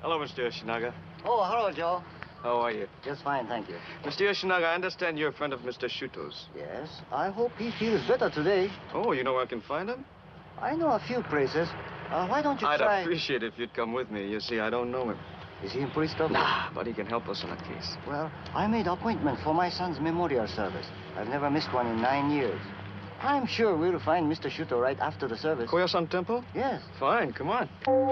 Hello, Mr. Yoshinaga. Oh, hello, Joe. How are you? Just fine, thank you. Mr. Yoshinaga, I understand you're a friend of Mr. Shuto's. Yes, I hope he feels better today. Oh, you know where I can find him? I know a few places. Why don't you I'd try... appreciate it if you'd come with me. You see, I don't know him. Is he in police trouble? Nah, but he can help us in a case. Well, I made appointment for my son's memorial service. I've never missed one in 9 years. I'm sure we'll find Mr. Shuto right after the service. Koyasan Temple? Yes. Fine, come on.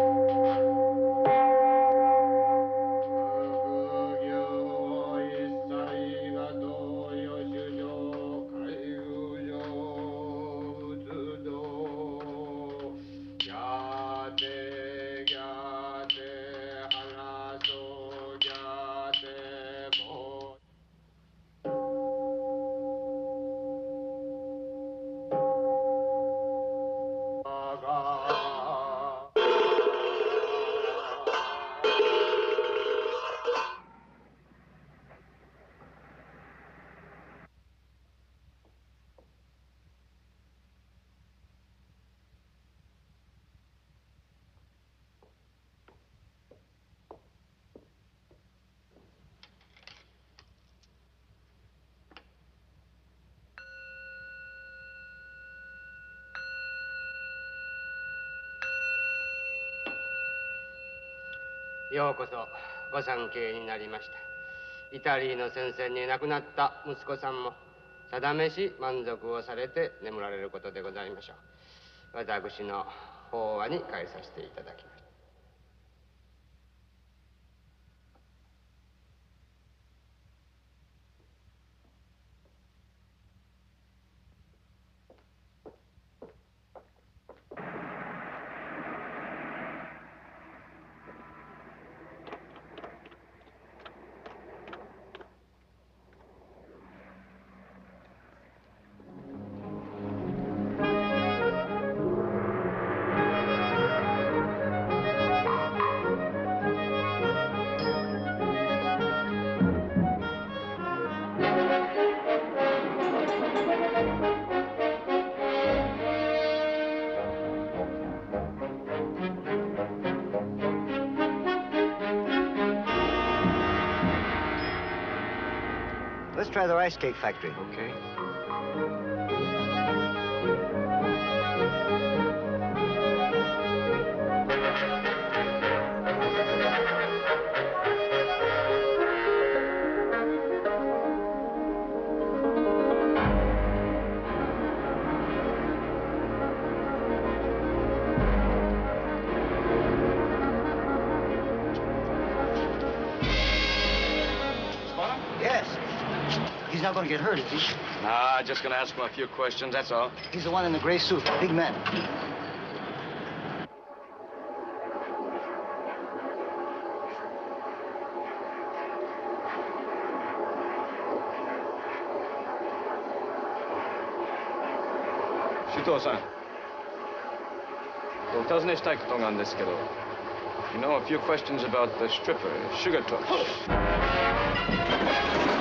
ようこそご参詣になりました。イタリーの戦線に亡くなった息子さんも定めし満足をされて眠られることでございましょう。私の法話に変えさせていただきます。 Let's try the rice cake factory. Okay. Yes. He's not going to get hurt, is he? Nah, just gonna ask him a few questions, that's all. He's the one in the gray suit, big man. Shuto-san. お尋ねしたいことがあるんですけど、You know, a few questions about the stripper, Sugar Touch.